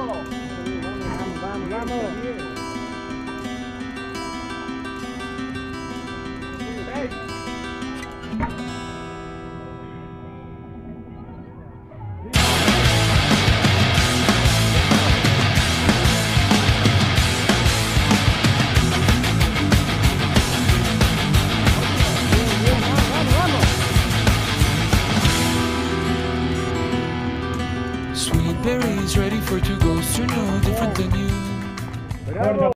Vamos, vamos. Sweet berries ready for two ghosts, you're no different than you. Bravo.